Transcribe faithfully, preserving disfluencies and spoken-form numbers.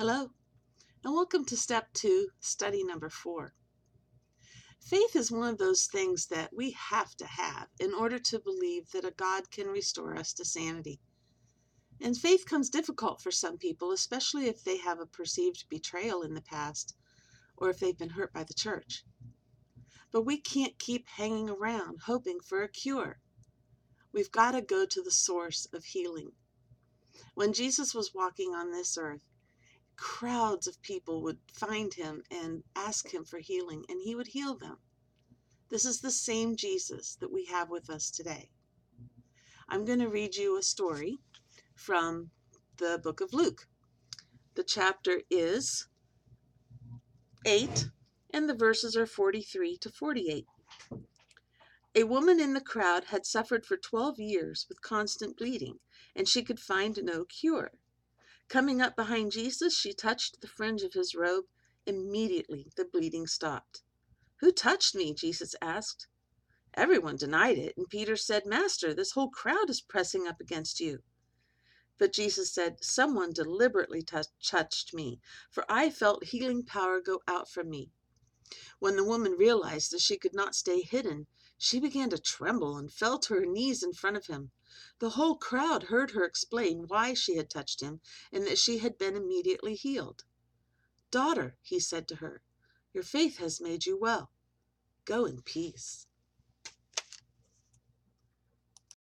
Hello, and welcome to step two, study number four. Faith is one of those things that we have to have in order to believe that a God can restore us to sanity. And faith comes difficult for some people, especially if they have a perceived betrayal in the past or if they've been hurt by the church. But we can't keep hanging around hoping for a cure. We've got to go to the source of healing. When Jesus was walking on this earth, crowds of people would find him and ask him for healing, and he would heal them. This is the same Jesus that we have with us today. I'm going to read you a story from the book of Luke. The chapter is eight, and the verses are forty-three to forty-eight. A woman in the crowd had suffered for twelve years with constant bleeding, and she could find no cure. Coming up behind Jesus, she touched the fringe of his robe. Immediately, the bleeding stopped. "Who touched me?" Jesus asked. Everyone denied it, and Peter said, "Master, this whole crowd is pressing up against you." But Jesus said, "Someone deliberately t- touched me, for I felt healing power go out from me." When the woman realized that she could not stay hidden, she began to tremble and fell to her knees in front of him. The whole crowd heard her explain why she had touched him and that she had been immediately healed. "Daughter," he said to her, "your faith has made you well. Go in peace."